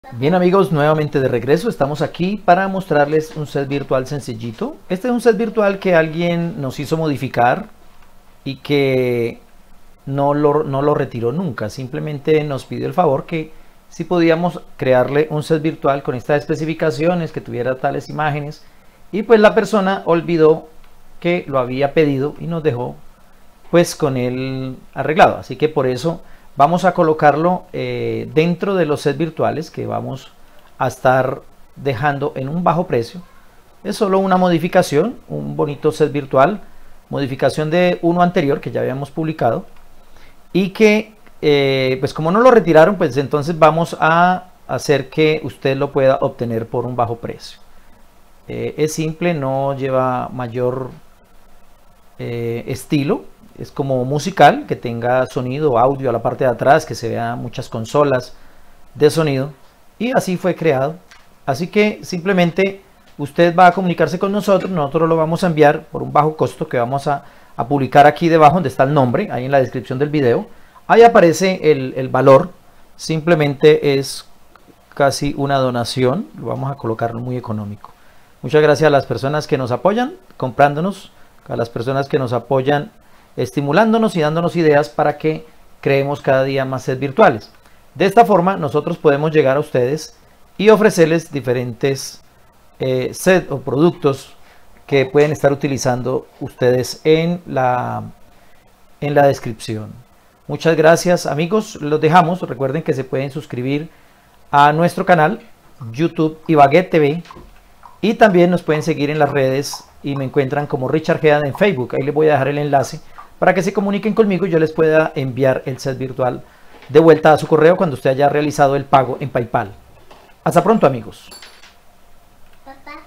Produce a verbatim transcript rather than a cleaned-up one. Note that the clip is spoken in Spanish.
Bien amigos, nuevamente de regreso, estamos aquí para mostrarles un set virtual sencillito. Este es un set virtual que alguien nos hizo modificar y que no lo, no lo retiró nunca, simplemente nos pidió el favor que si podíamos crearle un set virtual con estas especificaciones, que tuviera tales imágenes, y pues la persona olvidó que lo había pedido y nos dejó pues con él arreglado, así que por eso vamos a colocarlo eh, dentro de los sets virtuales que vamos a estar dejando en un bajo precio. Es solo una modificación, un bonito set virtual, modificación de uno anterior que ya habíamos publicado y que eh, pues como no lo retiraron, pues entonces vamos a hacer que usted lo pueda obtener por un bajo precio. Eh, es simple, no lleva mayor eh, estilo. Es como musical, que tenga sonido, audio a la parte de atrás, que se vean muchas consolas de sonido. Y así fue creado. Así que simplemente usted va a comunicarse con nosotros. Nosotros lo vamos a enviar por un bajo costo que vamos a, a publicar aquí debajo donde está el nombre, ahí en la descripción del video. Ahí aparece el, el valor. Simplemente es casi una donación. Lo vamos a colocar muy económico. Muchas gracias a las personas que nos apoyan comprándonos, a las personas que nos apoyan estimulándonos y dándonos ideas para que creemos cada día más sets virtuales. De esta forma nosotros podemos llegar a ustedes y ofrecerles diferentes eh, sets o productos que pueden estar utilizando ustedes en la, en la descripción. Muchas gracias amigos, los dejamos. Recuerden que se pueden suscribir a nuestro canal YouTube Ibagué T V y también nos pueden seguir en las redes y me encuentran como Richard Head en Facebook. Ahí les voy a dejar el enlace para que se comuniquen conmigo y yo les pueda enviar el set virtual de vuelta a su correo cuando usted haya realizado el pago en PayPal. Hasta pronto amigos. Papá.